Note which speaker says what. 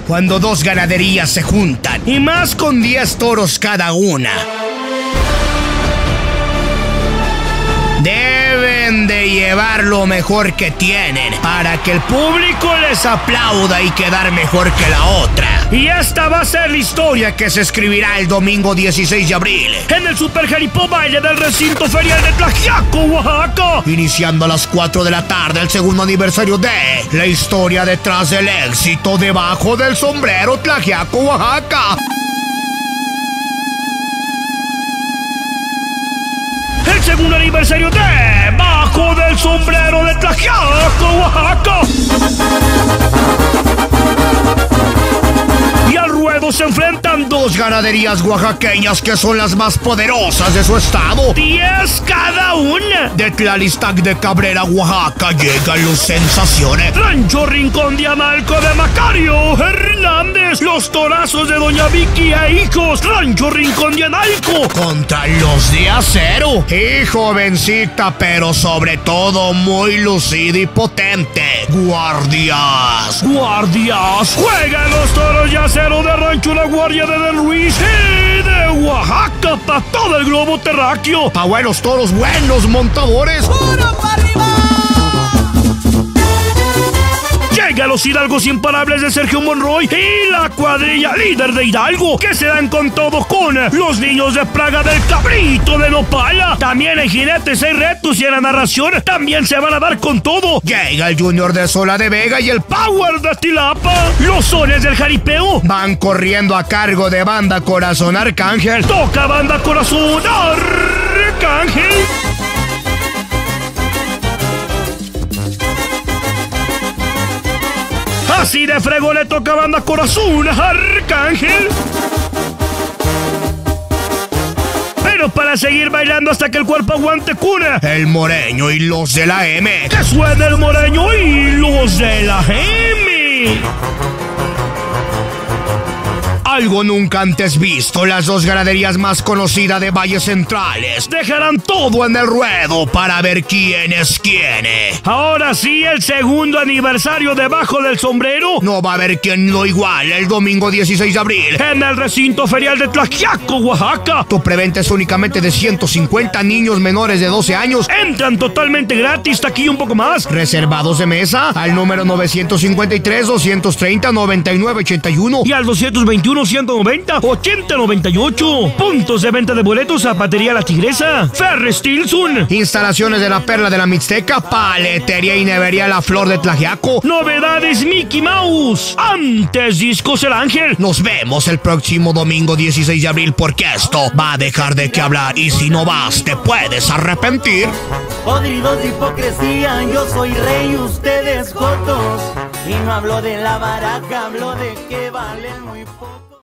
Speaker 1: cuando dos ganaderías se juntan, y más con 10 toros cada una. Deben de llevar lo mejor que tienen para que el público les aplauda y quedar mejor que la otra. Y esta va a ser la historia que se escribirá el domingo 16 de abril en el Super Jaripeo Baile del recinto ferial de Tlaxiaco, Oaxaca. Iniciando a las 4 de la tarde el segundo aniversario de la historia detrás del éxito debajo del sombrero Tlaxiaco, Oaxaca. El segundo aniversario de Bajo del Sombrero de Tlaxiaco, Oaxaca. Y al ruedo se enfrentan dos ganaderías oaxaqueñas que son las más poderosas de su estado. 10 cada una. De Tlalistac de Cabrera, Oaxaca, llegan los sensaciones. Rancho Rincón de Analco de Macario Hernández. Los torazos de Doña Vicky e hijos. Rancho Rincón de Analco contra los de Acero. Y jovencita, pero sobre todo muy lucida y potente. Guardias. Juegan los toros de Acero de Rancho La Guardia de Don Luis y de Oaxaca para todo el globo terráqueo. Pa' buenos toros, buenos montadores. ¡Puro para arriba! Llega los Hidalgos Imparables de Sergio Monroy y la cuadrilla líder de Hidalgo, que se dan con todo con los niños de Praga del Cabrito de Nopala. También hay jinetes, hay retos y en la narración también se van a dar con todo. Llega el Junior de Sola de Vega y el Power de Tilapa. Los sones del jaripeo van corriendo a cargo de Banda Corazón Arcángel. Toca Banda Corazón Arcángel. Así de frego le toca Banda Corazón Arcángel. Pero para seguir bailando hasta que el cuerpo aguante cura, el Moreño y los de la M. ¡Que suene el Moreño y los de la M! Algo nunca antes visto, las dos ganaderías más conocidas de Valles Centrales dejarán todo en el ruedo para ver quién es quién. Ahora sí, el segundo aniversario de Bajo del Sombrero no va a haber quien lo iguale el domingo 16 de abril en el recinto ferial de Tlaxiaco, Oaxaca. Tu preventa es únicamente de 150 niños menores de 12 años. Entran totalmente gratis, taquilla un poco más. Reservados de mesa al número 953-230-9981 y al 221-190-8098. Puntos de venta de boletos: Zapatería La Tigresa, Ferre Stilson, Instalaciones de la Perla de la Mixteca, Paletería y Nevería La Flor de Tlaxiaco, Novedades Mickey Mouse, antes Discos El Ángel. Nos vemos el próximo domingo 16 de abril porque esto va a dejar de qué hablar y si no vas te puedes arrepentir.
Speaker 2: Podridos de hipocresía, yo soy rey, ustedes jotos. Y no hablo de la baraja, hablo de que valen muy poco.